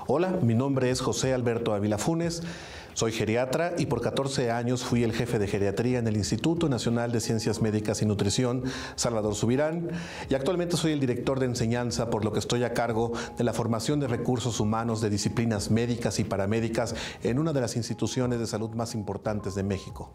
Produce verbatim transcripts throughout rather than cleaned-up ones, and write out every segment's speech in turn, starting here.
Hola, mi nombre es José Alberto Ávila Funes, soy geriatra y por catorce años fui el jefe de geriatría en el Instituto Nacional de Ciencias Médicas y Nutrición Salvador Subirán y actualmente soy el director de enseñanza, por lo que estoy a cargo de la formación de recursos humanos de disciplinas médicas y paramédicas en una de las instituciones de salud más importantes de México.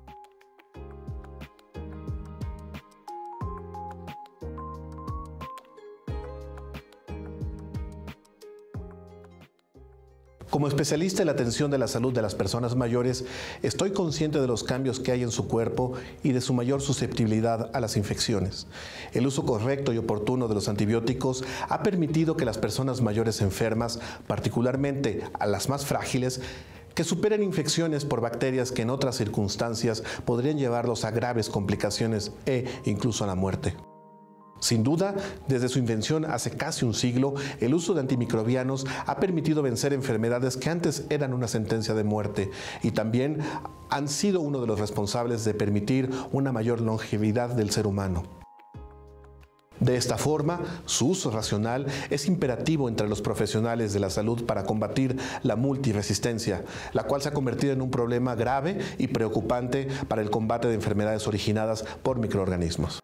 Como especialista en la atención de la salud de las personas mayores, estoy consciente de los cambios que hay en su cuerpo y de su mayor susceptibilidad a las infecciones. El uso correcto y oportuno de los antibióticos ha permitido que las personas mayores enfermas, particularmente a las más frágiles, que superen infecciones por bacterias que en otras circunstancias podrían llevarlos a graves complicaciones e incluso a la muerte. Sin duda, desde su invención hace casi un siglo, el uso de antimicrobianos ha permitido vencer enfermedades que antes eran una sentencia de muerte y también han sido uno de los responsables de permitir una mayor longevidad del ser humano. De esta forma, su uso racional es imperativo entre los profesionales de la salud para combatir la multiresistencia, la cual se ha convertido en un problema grave y preocupante para el combate de enfermedades originadas por microorganismos.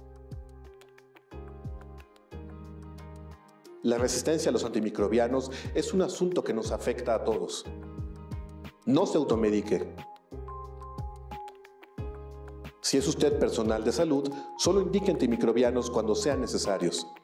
La resistencia a los antimicrobianos es un asunto que nos afecta a todos. No se automedique. Si es usted personal de salud, solo indique antimicrobianos cuando sean necesarios.